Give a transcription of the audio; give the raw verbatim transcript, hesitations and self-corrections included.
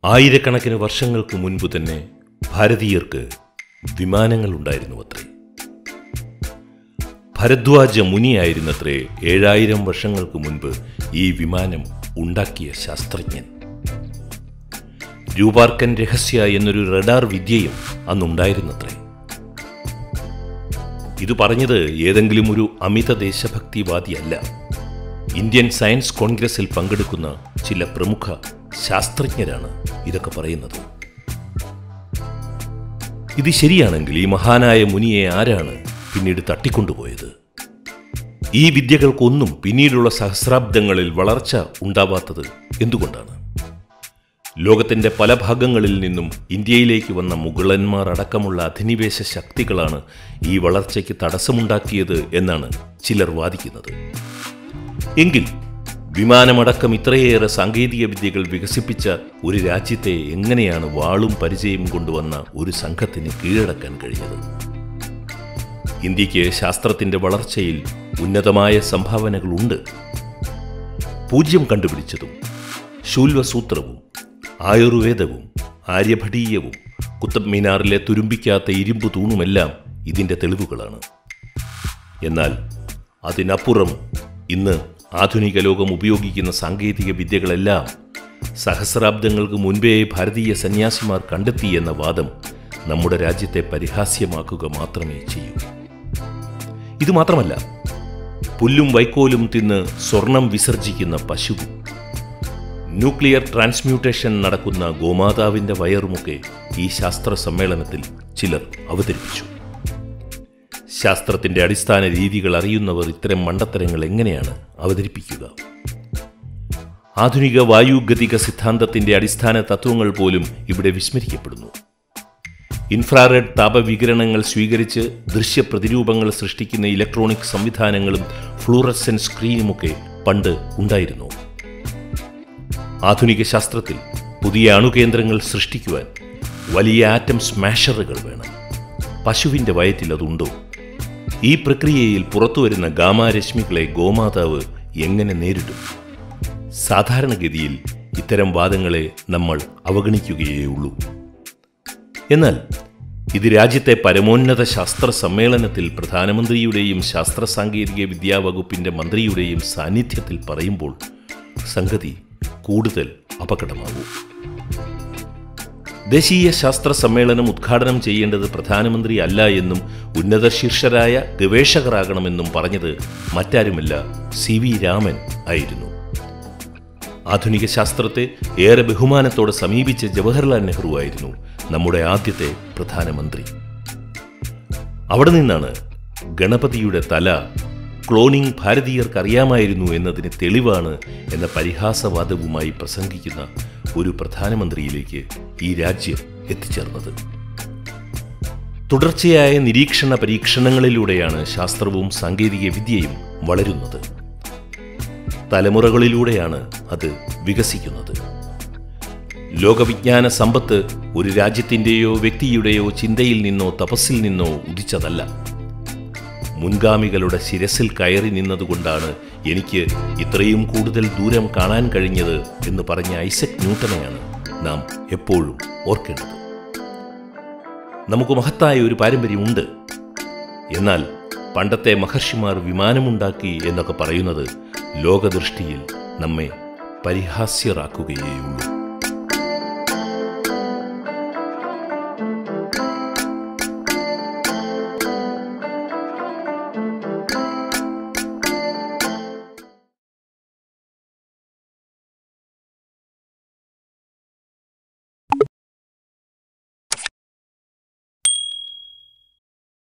ആയിരക്കണക്കിന് വർഷങ്ങൾക്ക് മുൻപ് തന്നെ ഭാരതീയർക്ക് വിമാനങ്ങൾ ഉണ്ടായിരുന്നുവത്രേ. ഭരദ്വാജ മുനിയായിരുന്നത്രേ ഏഴായിരം വർഷങ്ങൾക്ക് മുൻപ് ഈ വിമാനം ഉണ്ടാക്കിയ ശാസ്ത്രജ്ഞൻ. രൂപാർക്കൻ രഹസ്യ എന്നൊരു റഡാർ വിദ്യയും അന്നുണ്ടായിരുന്നത്രേ. ഇത് പറഞ്ഞത് ഏതെങ്കിലും ഒരു അമിത ദേശഭക്തിവാദിയല്ല. ഇന്ത്യൻ സയൻസ് കോൺഗ്രസിൽ പങ്കെടുക്കുന്ന ചില പ്രമുഖ ശാസ്ത്രജ്ഞരാണ് ഇതൊക്കെ പറയുന്നത്. ഇത് ശരിയാണെങ്കിൽ ഈ മഹാനായ മുനിയെ ആരാണ് പിന്നീട് തട്ടിക്കൊണ്ടുപോയത്? ഈ വിദ്യകൾക്കൊന്നും പിന്നീടുള്ള സഹസ്രാബ്ദങ്ങളിൽ വളർച്ച ഉണ്ടാവാത്തത് എന്തുകൊണ്ടാണ്? ലോകത്തിന്റെ പല ഭാഗങ്ങളിൽ നിന്നും ഇന്ത്യയിലേക്ക് വന്ന മുഗളന്മാർ അടക്കമുള്ള അധിനിവേശ ശക്തികളാണ് ഈ വളർച്ചയ്ക്ക് തടസ്സമുണ്ടാക്കിയത് എന്നാണ് ചിലർ വാദിക്കുന്നത്. എങ്കിൽ വിമാനമടക്കം ഇത്രയേറെ സാങ്കേതിക വിദ്യകൾ വികസിപ്പിച്ച ഒരു രാജ്യത്തെ എങ്ങനെയാണ് വാളും പരിചയം കൊണ്ടുവന്ന ഒരു സംഘത്തിന് കീഴടക്കാൻ കഴിഞ്ഞത്? ഇന്ത്യക്ക് ശാസ്ത്രത്തിന്റെ വളർച്ചയിൽ ഉന്നതമായ സംഭാവനകളുണ്ട്. പൂജ്യം കണ്ടുപിടിച്ചതും ശൂൽവസൂത്രവും ആയുർവേദവും ആര്യഭടീയവും കുത്തബ് മീനാറിലെ തുരുമ്പിക്കാത്ത ഇരുമ്പ് തൂണുമെല്ലാം ഇതിന്റെ തെളിവുകളാണ്. എന്നാൽ അതിനപ്പുറം ഇന്ന് ആധുനിക ലോകം ഉപയോഗിക്കുന്ന സാങ്കേതിക വിദ്യകളെല്ലാം സഹസ്രാബ്ദങ്ങൾക്ക് മുൻപേ ഭാരതീയ സന്യാസിമാർ കണ്ടെത്തി എന്ന വാദം നമ്മുടെ രാജ്യത്തെ പരിഹാസ്യമാക്കുക മാത്രമേ ചെയ്യൂ. ഇതുമാത്രമല്ല, പുല്ലും വൈക്കോലും തിന്ന് സ്വർണം വിസർജിക്കുന്ന പശുവും ന്യൂക്ലിയർ ട്രാൻസ്മ്യൂട്ടേഷൻ നടക്കുന്ന ഗോമാതാവിന്റെ വയറുമൊക്കെ ഈ ശാസ്ത്ര സമ്മേളനത്തിൽ ചിലർ അവതരിപ്പിച്ചു. ശാസ്ത്രത്തിന്റെ അടിസ്ഥാന രീതികൾ അറിയുന്നവർ ഇത്തരം മണ്ടത്തരങ്ങൾ എങ്ങനെയാണ് അവതരിപ്പിക്കുക? ആധുനിക വായുഗതിക സിദ്ധാന്തത്തിന്റെ അടിസ്ഥാന തത്വങ്ങൾ പോലും ഇവിടെ വിസ്മരിക്കപ്പെടുന്നു. ഇൻഫ്രാറെഡ് താപവികിരണങ്ങൾ സ്വീകരിച്ച് ദൃശ്യപ്രതിരൂപങ്ങൾ സൃഷ്ടിക്കുന്ന ഇലക്ട്രോണിക് സംവിധാനങ്ങളും ഫ്ലൂറസെന്റ് സ്ക്രീനുമൊക്കെ പണ്ട് ഉണ്ടായിരുന്നു. ആധുനിക ശാസ്ത്രത്തിൽ പുതിയ അണുകേന്ദ്രങ്ങൾ സൃഷ്ടിക്കുവാൻ വലിയ ആറ്റം സ്മാഷറുകൾ വേണം. പശുവിന്റെ വയറ്റിൽ അതുണ്ടോ? ഈ പ്രക്രിയയിൽ പുറത്തുവരുന്ന ഗാമാരശ്മികളെ ഗോമാതാവ് എങ്ങനെ നേരിടും? സാധാരണഗതിയിൽ ഇത്തരം വാദങ്ങളെ നമ്മൾ അവഗണിക്കുകയേയുള്ളൂ. എന്നാൽ ഇത് രാജ്യത്തെ പരമോന്നത ശാസ്ത്ര സമ്മേളനത്തിൽ പ്രധാനമന്ത്രിയുടെയും ശാസ്ത്ര സാങ്കേതിക വിദ്യാ വകുപ്പിന്റെ മന്ത്രിയുടെയും സാന്നിധ്യത്തിൽ പറയുമ്പോൾ സംഗതി കൂടുതൽ അപകടമാകും. ദേശീയ ശാസ്ത്ര സമ്മേളനം ഉദ്ഘാടനം ചെയ്യേണ്ടത് പ്രധാനമന്ത്രി അല്ല എന്നും ഉന്നത ശീർഷരായ ഗവേഷകരാകണമെന്നും പറഞ്ഞത് മറ്റാരുമല്ല, സി വി രാമൻ ആയിരുന്നു. ആധുനിക ശാസ്ത്രത്തെ ഏറെ ബഹുമാനത്തോടെ സമീപിച്ച ജവഹർലാൽ നെഹ്റു ആയിരുന്നു നമ്മുടെ ആദ്യത്തെ പ്രധാനമന്ത്രി. അവിടെ നിന്നാണ് ഗണപതിയുടെ തല ക്ലോണിംഗ് ഭാരതീയർക്ക് അറിയാമായിരുന്നു എന്നതിന് തെളിവാണ് എന്ന പരിഹാസവാദവുമായി പ്രസംഗിക്കുന്ന ഒരു പ്രധാനമന്ത്രിയിലേക്ക് ഈ രാജ്യം എത്തിച്ചേർന്നത്. തുടർച്ചയായ നിരീക്ഷണ പരീക്ഷണങ്ങളിലൂടെയാണ് ശാസ്ത്രവും സാങ്കേതിക വിദ്യയും വളരുന്നത്. തലമുറകളിലൂടെയാണ് അത് വികസിക്കുന്നത്. ലോകവിജ്ഞാന സമ്പത്ത് ഒരു രാജ്യത്തിൻ്റെയോ വ്യക്തിയുടെയോ ചിന്തയിൽ നിന്നോ തപസ്സിൽ നിന്നോ ഉദിച്ചതല്ല. മുൻഗാമികളുടെ ശിരസിൽ കയറി നിന്നതുകൊണ്ടാണ് എനിക്ക് ഇത്രയും കൂടുതൽ ദൂരം കാണാൻ കഴിഞ്ഞത് എന്ന് പറഞ്ഞ ഐസക് ന്യൂട്ടനെയാണ് നാം എപ്പോഴും ഓർക്കേണ്ടത്. നമുക്ക് മഹത്തായ ഒരു പാരമ്പര്യമുണ്ട്. എന്നാൽ പണ്ടത്തെ മഹർഷിമാർ വിമാനമുണ്ടാക്കി എന്നൊക്കെ പറയുന്നത് ലോകദൃഷ്ടിയിൽ നമ്മെ പരിഹാസ്യരാക്കുകയേയുള്ളൂ.